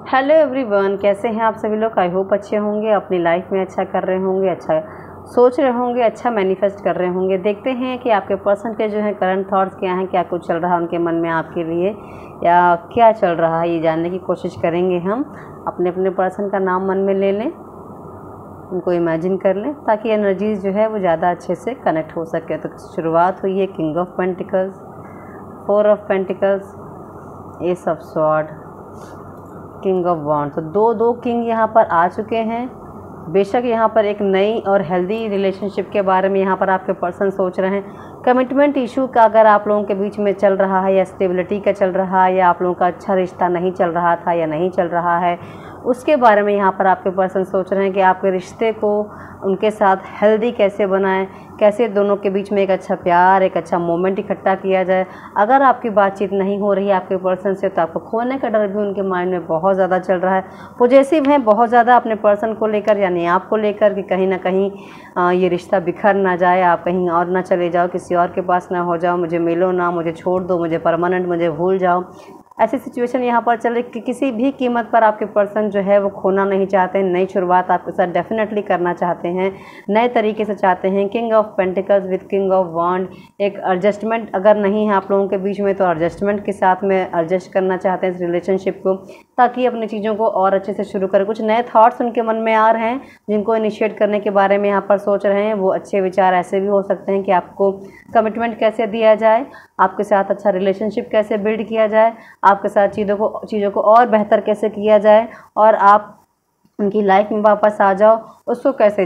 Hello everyone, कैसे हैं आप सभी लोग। आई होप अच्छे होंगे, अपनी लाइफ में अच्छा कर रहे होंगे, अच्छा सोच रहे होंगे, अच्छा मैनिफेस्ट कर रहे होंगे। देखते हैं कि आपके पर्सन के जो है करंट थॉट्स क्या हैं, क्या कुछ चल रहा है उनके मन में आपके लिए, या क्या चल रहा है, ये जानने की कोशिश करेंगे हम। अपने अपने पर्सन का नाम मन में ले लें, उनको इमेजिन कर लें, ताकि एनर्जीज जो है वो ज़्यादा अच्छे से कनेक्ट हो सके। तो शुरुआत हुई है king of pentacles, 4 of pentacles, ace of sword, king of wand. तो दो किंग यहाँ पर आ चुके हैं। बेशक यहाँ पर एक नई और हेल्दी रिलेशनशिप के बारे में यहाँ पर आपके पर्सन सोच रहे हैं। कमिटमेंट इशू का अगर आप लोगों के बीच में चल रहा है, या स्टेबिलिटी का चल रहा है, या आप लोगों का अच्छा रिश्ता नहीं चल रहा था या नहीं चल रहा है, उसके बारे में यहाँ पर आपके पर्सन सोच रहे हैं कि आपके रिश्ते को उनके साथ हेल्दी कैसे बनाएं, कैसे दोनों के बीच में एक अच्छा प्यार, एक अच्छा मोमेंट इकट्ठा किया जाए। अगर आपकी बातचीत नहीं हो रही है आपके पर्सन से, तो आपको खोने का डर भी उनके माइंड में बहुत ज़्यादा चल रहा है। पॉजिटिव हैं बहुत ज़्यादा अपने पर्सन को लेकर, यानी आपको लेकर, कि कहीं ना कहीं ये रिश्ता बिखर ना जाए, आप कहीं और ना चले जाओ, किसी और के पास ना हो जाओ, मुझे मिलो ना, मुझे छोड़ दो, मुझे परमानेंट, मुझे भूल जाओ। ऐसी सिचुएशन यहाँ पर चले कि किसी भी कीमत पर आपके पर्सन जो है वो खोना नहीं चाहते हैं। नई शुरुआत आपके साथ डेफिनेटली करना चाहते हैं, नए तरीके से चाहते हैं। King of pentacles with king of wand, एक एडजस्टमेंट अगर नहीं है आप लोगों के बीच में, तो एडजस्टमेंट के साथ में एडजस्ट करना चाहते हैं इस रिलेशनशिप को, ताकि अपनी चीज़ों को और अच्छे से शुरू करें। कुछ नए थॉट्स उनके मन में आ रहे हैं जिनको इनिशिएट करने के बारे में यहाँ पर सोच रहे हैं। वो अच्छे विचार ऐसे भी हो सकते हैं कि आपको कमिटमेंट कैसे दिया जाए, आपके साथ अच्छा रिलेशनशिप कैसे बिल्ड किया जाए, आपके साथ चीज़ों को और बेहतर कैसे किया जाए, और आप उनकी लाइफ में वापस आ जाओ, उसको कैसे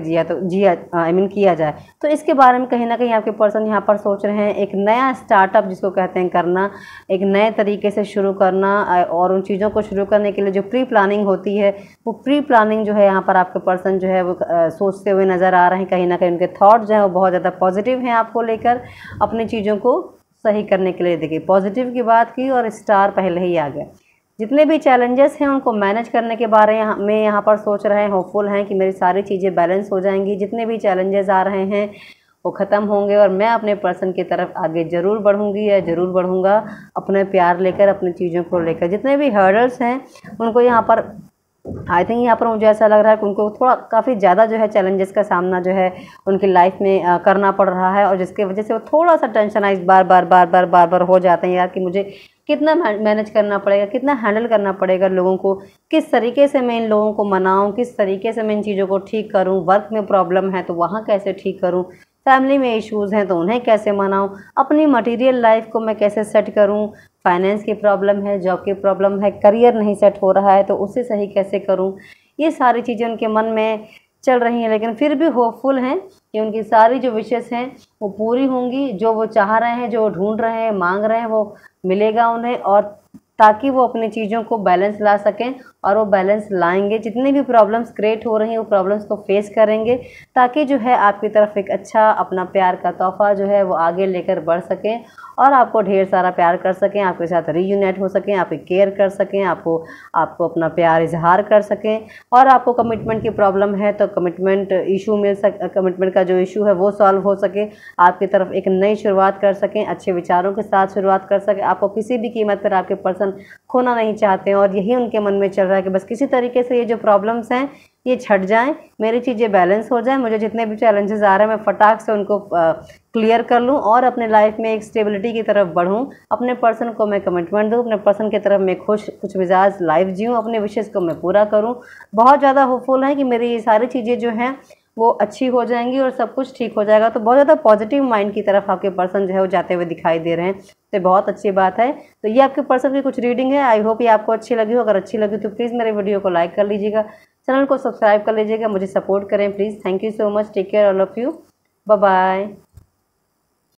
किया जाए। तो इसके बारे में कहीं ना कहीं आपके पर्सन यहाँ पर सोच रहे हैं। एक नया स्टार्टअप जिसको कहते हैं करना, एक नए तरीके से शुरू करना, और उन चीज़ों को शुरू करने के लिए जो प्री प्लानिंग होती है, वो प्री प्लानिंग जो है यहाँ पर आपके पर्सन जो है वो सोचते हुए नज़र आ रहे हैं। कहीं ना कहीं उनके थॉट जो है वो बहुत ज़्यादा पॉजिटिव हैं आपको लेकर, अपनी चीज़ों को सही करने के लिए। देखिए, पॉजिटिव की बात की और स्टार पहले ही आ गया। जितने भी चैलेंजेस हैं उनको मैनेज करने के बारे में यहाँ पर सोच रहे हैं, होपफुल हैं कि मेरी सारी चीज़ें बैलेंस हो जाएंगी। जितने भी चैलेंजेस आ रहे हैं वो ख़त्म होंगे, और मैं अपने पर्सन की तरफ आगे ज़रूर बढ़ूँगी या ज़रूर बढ़ूँगा, अपने प्यार लेकर, अपनी चीज़ों को लेकर। जितने भी हर्डल्स हैं उनको यहाँ पर आई थिंक यहाँ पर मुझे ऐसा लग रहा है कि उनको थोड़ा काफ़ी ज़्यादा जो है चैलेंजेस का सामना जो है उनकी लाइफ में करना पड़ रहा है, और जिसकी वजह से वो थोड़ा सा टेंशनाइज बार बार हो जाते हैं यार, कि मुझे कितना मैनेज करना पड़ेगा, कितना हैंडल करना पड़ेगा लोगों को, किस तरीके से मैं इन लोगों को मनाऊं, किस तरीके से मैं इन चीज़ों को ठीक करूं। वर्क में प्रॉब्लम है तो वहाँ कैसे ठीक करूं, फैमिली में इश्यूज़ हैं तो उन्हें कैसे मनाऊं, अपनी मटेरियल लाइफ को मैं कैसे सेट करूं, फाइनेंस की प्रॉब्लम है, जॉब की प्रॉब्लम है, करियर नहीं सेट हो रहा है तो उसे सही कैसे करूं। ये सारी चीज़ें उनके मन में चल रही हैं, लेकिन फिर भी होपफुल हैं कि उनकी सारी जो विशेस हैं वो पूरी होंगी। जो वो चाह रहे हैं, जो वो ढूंढ रहे हैं, मांग रहे हैं, वो मिलेगा उन्हें, और ताकि वो अपनी चीज़ों को बैलेंस ला सकें, और वो बैलेंस लाएंगे। जितनी भी प्रॉब्लम्स क्रिएट हो रही हैं वो प्रॉब्लम्स को फेस करेंगे, ताकि जो है आपकी तरफ एक अच्छा अपना प्यार का तोहफा जो है वो आगे लेकर बढ़ सकें, और आपको ढेर सारा प्यार कर सकें, आपके साथ रीयूनाइट हो सकें, आपकी केयर कर सकें, आपको अपना प्यार इजहार कर सकें। और आपको कमिटमेंट की प्रॉब्लम है तो कमिटमेंट का जो इशू है वो सॉल्व हो सके, आपकी तरफ एक नई शुरुआत कर सकें, अच्छे विचारों के साथ शुरुआत कर सकें। आपको किसी भी कीमत पर आपके पर्सन खोना नहीं चाहते हैं, और यही उनके मन में चल रहा है कि बस किसी तरीके से ये जो प्रॉब्लम्स हैं ये छट जाएं, मेरी चीज़ें बैलेंस हो जाएं, मुझे जितने भी चैलेंजेस आ रहे हैं मैं फटाक से उनको क्लियर कर लूं, और अपने लाइफ में एक स्टेबिलिटी की तरफ बढ़ूं। अपने पर्सन को मैं कमिटमेंट दूं, अपने पर्सन की तरफ मैं खुश मिजाज लाइफ जीऊँ, अपने विशेष को मैं पूरा करूं। बहुत ज़्यादा होपफुल है कि मेरी ये सारी चीज़ें जो हैं वो अच्छी हो जाएंगी और सब कुछ ठीक हो जाएगा। तो बहुत ज़्यादा पॉजिटिव माइंड की तरफ आपके पर्सन जो है वो जाते हुए दिखाई दे रहे हैं, तो बहुत अच्छी बात है। तो ये आपके पर्सन की कुछ रीडिंग है। आई होप ये आपको अच्छी लगी हो। अगर अच्छी लगी तो प्लीज़ मेरे वीडियो को लाइक कर लीजिएगा, चैनल को सब्सक्राइब कर लीजिएगा, मुझे सपोर्ट करें please. Thank you so much, take care all of you, bye bye.